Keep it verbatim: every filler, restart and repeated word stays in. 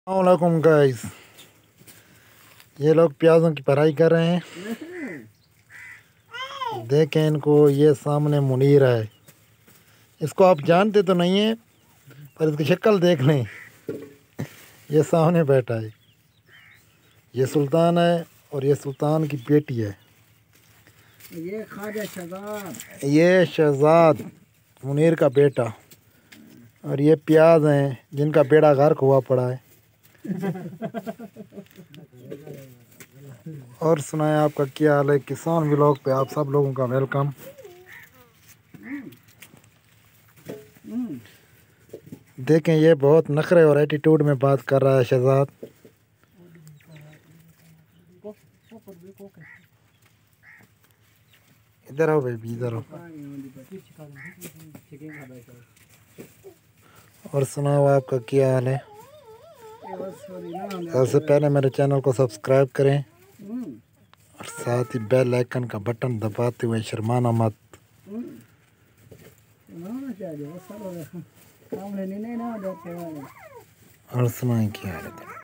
अस्सलामुअलैकुम गाइस, ये लोग प्याज़ों की भराई कर रहे हैं। देखें इनको, ये सामने मुनीर है। इसको आप जानते तो नहीं हैं, पर इसकी शक्ल देख लें। ये सामने बैठा है, ये सुल्तान है और ये सुल्तान की बेटी है। ये ख्वाजा शहजाद, ये शहजाद मुनीर का बेटा, और ये प्याज हैं जिनका बेड़ा गर्क हुआ पड़ा है। और सुनाए आपका क्या हाल है। किसान व्लॉग पे आप सब लोगों का वेलकम। देखें, ये बहुत नखरे और एटीट्यूड में बात कर रहा है शहजाद। इधर आओ बेबी, इधर आओ। और सुनाओ आपका क्या हाल है। सबसे पहले मेरे चैनल को सब्सक्राइब करें और साथ ही बेल आइकन का बटन दबाते हुए शर्माना मत। और सुनाए क्या हाल है।